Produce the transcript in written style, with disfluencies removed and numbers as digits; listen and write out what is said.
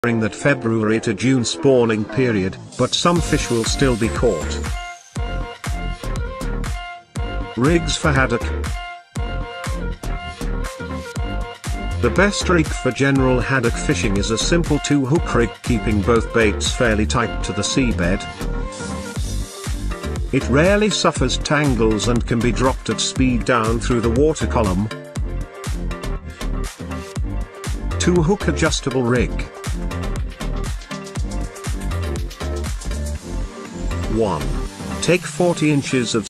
during that February to June spawning period, but some fish will still be caught. Rigs for haddock. The best rig for general haddock fishing is a simple 2-hook rig keeping both baits fairly tight to the seabed. It rarely suffers tangles and can be dropped at speed down through the water column. 2-hook adjustable rig. 1. Take 40 inches of